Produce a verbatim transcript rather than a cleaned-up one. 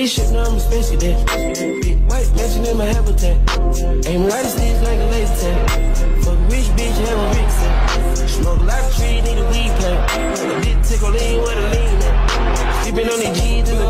spaceship, now I'm a space cadet. Big white mansion in my habitat. Aim right sticks like a laser tag. Fuck a rich bitch, have a rich set. Smoke a lot of trees, need a weed plant. A big tickle lean with a lean at. Sleeping on the G's and